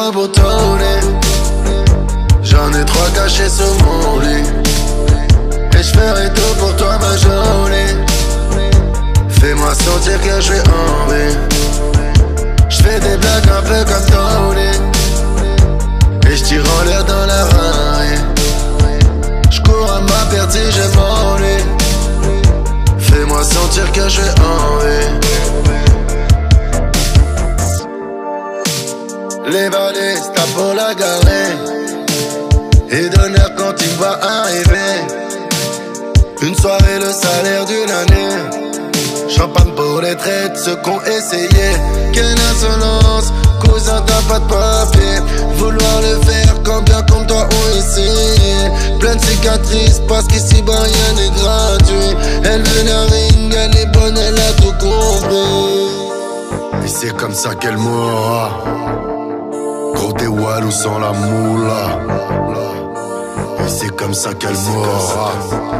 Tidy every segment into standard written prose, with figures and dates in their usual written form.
prends pour ton lit. J'en ai 3 cachés sur mon lit. Et j'ferai tout pour toi ma jolie. Fais-moi sentir que je suis en vie. J'fais des blagues un peu comme Tony. Et j'tire en l'air dans la rue. J'cours à ma perte si je m'ennuie. Fais-moi sentir que je suis en vie. Les balises, t'as pour la garer. Et d'honneur quand il va arriver. Une soirée, le salaire d'une année. Champagne pour les traites, ceux qu'ont essayé. Quelle insolence, cousin t'as pas de papier. Vouloir le faire quand bien comme toi ont essayé. Plein de cicatrices parce qu'ici bas rien n'est gratuit. Elle veut la ring, elle est bonne, elle a tout compris. Et c'est comme ça qu'elle mourra. Gros t'es walou sans la moula. Et c'est comme ça qu'elle mourra.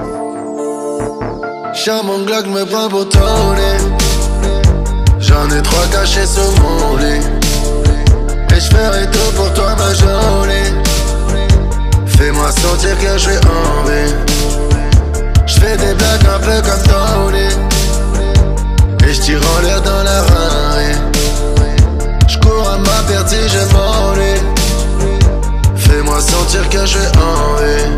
J'ai mon Glock, me prends pour ton lit. J'en ai 3 cachés sur mon lit. Et j'ferai tout pour toi ma jolie. Fais-moi sentir que je suis en vie. J'fais des blagues un peu comme Tony. Et j'tire en l'air dans la rue. J'cours à ma perte si je m'ennuie. Fais-moi sentir que je suis en vie.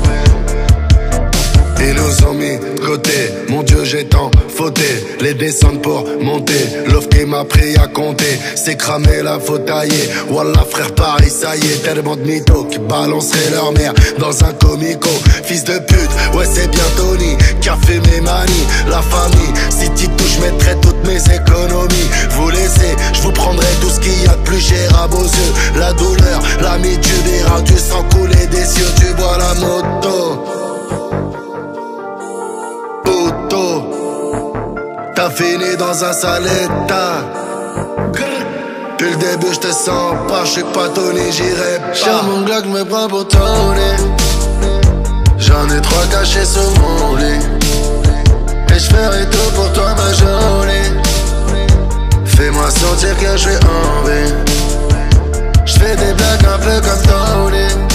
Ils nous ont mis de côté, mon Dieu j'ai tant fauté. Les descentes pour monter, l'offre qui m'a pris à compter. C'est cramé la faute taillée, Wallah frère Paris ça y est. Tellement de mythos qui balanceraient leur mère dans un comico. Fils de pute, ouais c'est bien Tony qui a fait mes manies. La famille, si t'y touches mettrai toutes mes économies. Vous laissez, je vous prendrai tout ce qu'il y a de plus cher à vos yeux. La douleur, l'amitié des rats, tu sens couler des cieux. Tu vois la moto. T'as fini dans un sale état. Depuis le début j'te sens pas, j'suis pas Tony, j'irai pas. J'ai mon Glock, me prends pour Tony. J'en ai 3 cachés sur mon lit. Et j'ferai tout pour toi ma jolie. Fais-moi sentir que je suis en vie. J'fais des blagues un peu comme Tony.